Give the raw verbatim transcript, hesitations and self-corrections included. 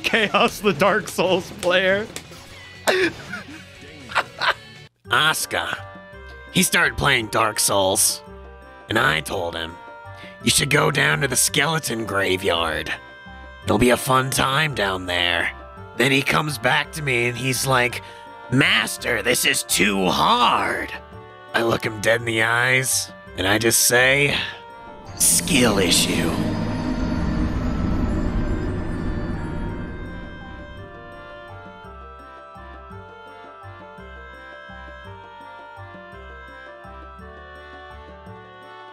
Chaos, the Dark Souls player. Asuka. He started playing Dark Souls, and I told him, you should go down to the skeleton graveyard. It'll be a fun time down there. Then he comes back to me and he's like, Master, this is too hard. I look him dead in the eyes, and I just say, skill issue.